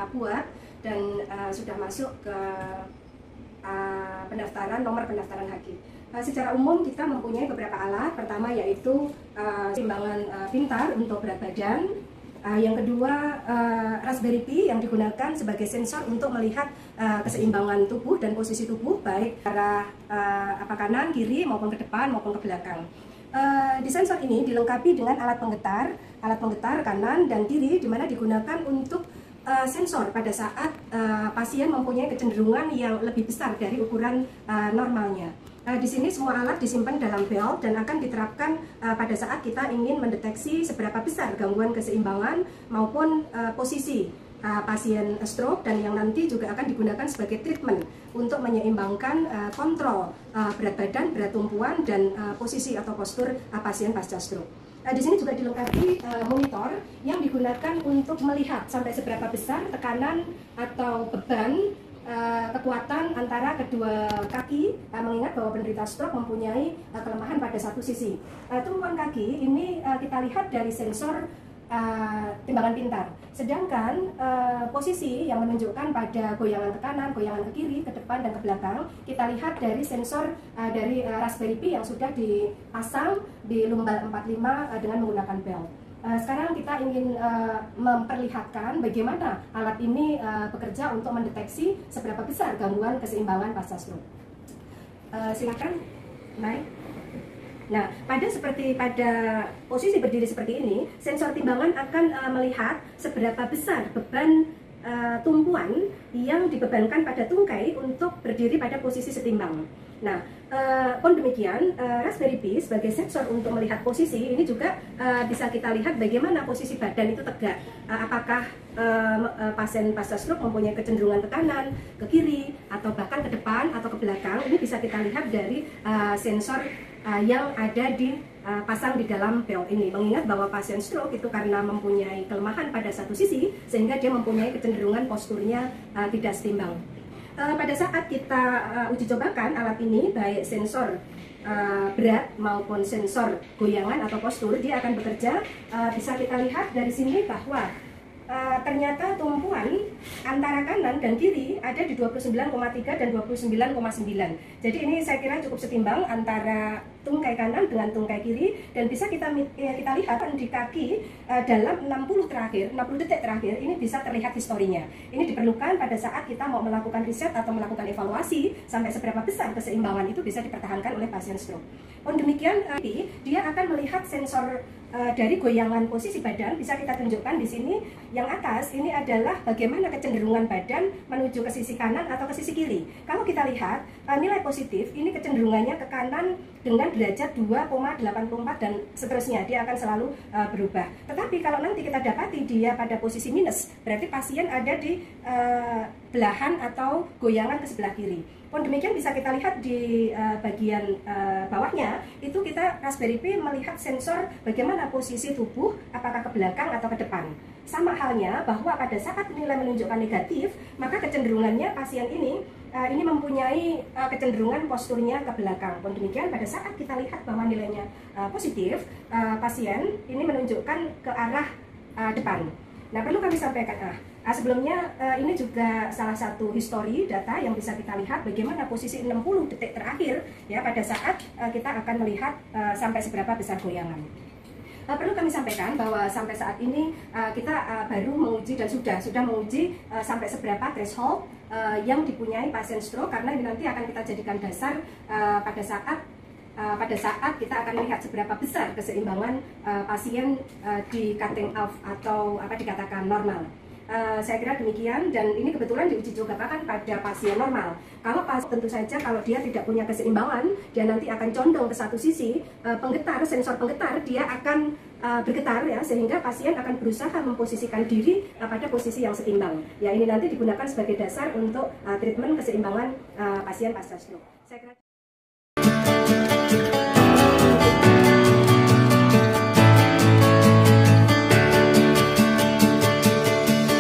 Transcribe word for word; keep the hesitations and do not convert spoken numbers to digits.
kita buat dan uh, sudah masuk ke uh, pendaftaran, nomor pendaftaran H Q. Uh, secara umum kita mempunyai beberapa alat. Pertama yaitu uh, timbangan uh, pintar untuk berat badan. Uh, yang kedua, uh, Raspberry Pi yang digunakan sebagai sensor untuk melihat uh, keseimbangan tubuh dan posisi tubuh, baik arah uh, apa kanan, kiri, maupun ke depan maupun ke belakang. Uh, di sensor ini dilengkapi dengan alat penggetar, alat penggetar kanan dan kiri, di mana digunakan untuk uh, sensor pada saat uh, pasien mempunyai kecenderungan yang lebih besar dari ukuran uh, normalnya. Uh, di sini semua alat disimpan dalam belt dan akan diterapkan uh, pada saat kita ingin mendeteksi seberapa besar gangguan keseimbangan maupun uh, posisi uh, pasien stroke, dan yang nanti juga akan digunakan sebagai treatment untuk menyeimbangkan uh, kontrol uh, berat badan, berat tumpuan, dan uh, posisi atau postur uh, pasien pasca stroke. Uh, di sini juga dilengkapi uh, monitor yang digunakan untuk melihat sampai seberapa besar tekanan atau beban Uh, kekuatan antara kedua kaki, uh, mengingat bahwa penderita stroke mempunyai uh, kelemahan pada satu sisi. Uh, tumpuan kaki ini uh, kita lihat dari sensor uh, timbangan pintar. Sedangkan uh, posisi yang menunjukkan pada goyangan ke kanan, goyangan ke kiri, ke depan, dan ke belakang, kita lihat dari sensor uh, dari uh, Raspberry Pi yang sudah dipasang di lumbal empat puluh lima uh, dengan menggunakan belt. Uh, sekarang kita ingin uh, memperlihatkan bagaimana alat ini uh, bekerja untuk mendeteksi seberapa besar gangguan keseimbangan pasca stroke. Uh, silakan naik. Nah, pada seperti pada posisi berdiri seperti ini, sensor timbangan akan uh, melihat seberapa besar beban uh, tumpuan yang dibebankan pada tungkai untuk berdiri pada posisi setimbang. Nah, uh, pun demikian, uh, Raspberry Pi sebagai sensor untuk melihat posisi ini juga uh, bisa kita lihat bagaimana posisi badan itu tegak. Uh, apakah uh, uh, pasien pasca stroke mempunyai kecenderungan ke kanan, ke kiri, atau bahkan ke depan atau ke belakang. Ini bisa kita lihat dari uh, sensor uh, yang ada di uh, pasang di dalam belt ini. Mengingat bahwa pasien stroke itu karena mempunyai kelemahan pada satu sisi, sehingga dia mempunyai kecenderungan posturnya uh, tidak setimbang. Uh, pada saat kita uh, uji cobakan alat ini, baik sensor uh, berat maupun sensor goyangan atau postur, dia akan bekerja. Uh, bisa kita lihat dari sini bahwa uh, ternyata tumpuan antara kanan dan kiri ada di dua puluh sembilan koma tiga dan dua puluh sembilan koma sembilan. Jadi ini saya kira cukup setimbang antara tungkai kanan dengan tungkai kiri, dan bisa kita ya, kita lihat di kaki uh, dalam enam puluh terakhir, enam puluh detik terakhir ini bisa terlihat historinya. Ini diperlukan pada saat kita mau melakukan riset atau melakukan evaluasi sampai seberapa besar keseimbangan itu bisa dipertahankan oleh pasien stroke. Pun demikian, uh, dia akan melihat sensor uh, dari goyangan posisi badan. Bisa kita tunjukkan di sini. Yang atas ini adalah bagaimana kecenderungan badan menuju ke sisi kanan atau ke sisi kiri. Kalau kita lihat uh, nilai positif ini kecenderungannya ke kanan dengan derajat dua koma delapan puluh empat dan seterusnya, dia akan selalu uh, berubah. Tetapi kalau nanti kita dapati dia pada posisi minus, berarti pasien ada di uh, belahan atau goyangan ke sebelah kiri. Pun demikian bisa kita lihat di uh, bagian uh, bawahnya, itu kita Raspberry Pi melihat sensor bagaimana posisi tubuh, apakah ke belakang atau ke depan. Sama halnya bahwa pada saat nilai menunjukkan negatif, maka kecenderungannya pasien ini Uh, ini mempunyai uh, kecenderungan posturnya ke belakang. Pun demikian pada saat kita lihat bahwa nilainya uh, positif, uh, pasien ini menunjukkan ke arah uh, depan. Nah, perlu kami sampaikan, ah, uh, sebelumnya uh, ini juga salah satu histori data yang bisa kita lihat bagaimana posisi enam puluh detik terakhir ya pada saat uh, kita akan melihat uh, sampai seberapa besar goyangan. Uh, perlu kami sampaikan bahwa sampai saat ini uh, kita uh, baru menguji dan sudah sudah menguji uh, sampai seberapa threshold uh, yang dipunyai pasien stroke, karena ini nanti akan kita jadikan dasar uh, pada saat uh, pada saat kita akan melihat seberapa besar keseimbangan uh, pasien uh, di cutting off atau apa dikatakan normal. Uh, saya kira demikian, dan ini kebetulan diuji juga bahkan pada pasien normal. Kalau pasien tentu saja kalau dia tidak punya keseimbangan, dia nanti akan condong ke satu sisi, uh, penggetar, sensor penggetar dia akan uh, bergetar ya, sehingga pasien akan berusaha memposisikan diri uh, pada posisi yang setimbang. Ya, ini nanti digunakan sebagai dasar untuk uh, treatment keseimbangan uh, pasien pasca stroke. Saya kira